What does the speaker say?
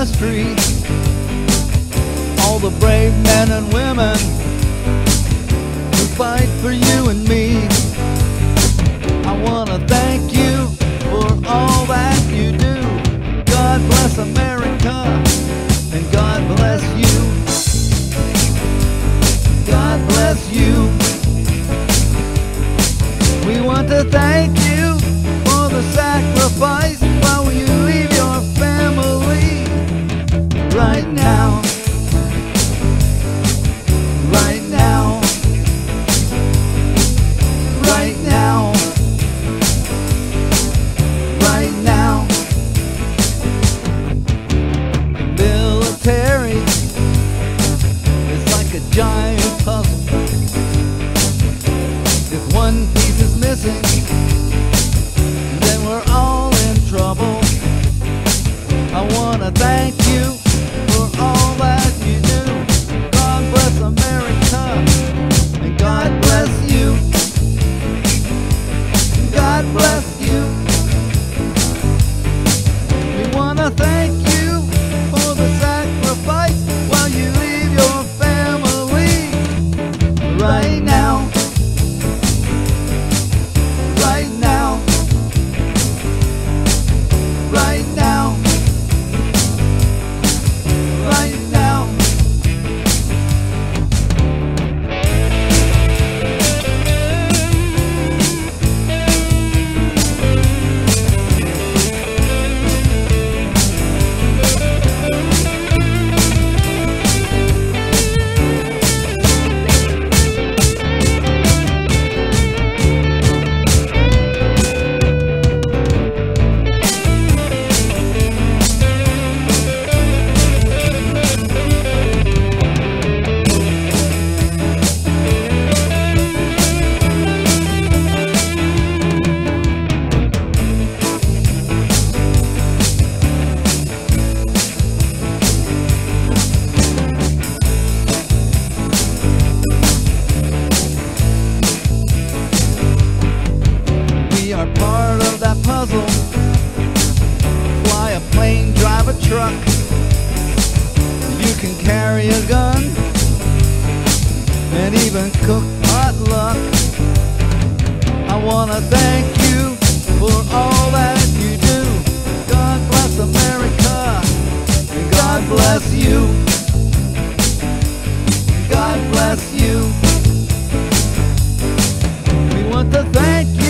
the street, all the brave men and women who fight for you and me. I wanna thank you for all that you do. God bless America, and God bless you. God bless you. We want to thank you for the sacrifice while you leave your family right now. Right now. Right now. Right now. The military is like a giant puzzle. If one piece is missing, then we're all in trouble. I wanna thank you for all that you do. God bless America, and God bless you. God bless you. We wanna thank you for the sacrifice while you leave your family right now. Right now. Right now. Right now. Part of that puzzle. Fly a plane, drive a truck. You can carry a gun and even cook potluck. I wanna thank you for all that you do. God bless America, and God bless you. God bless you. We want to thank you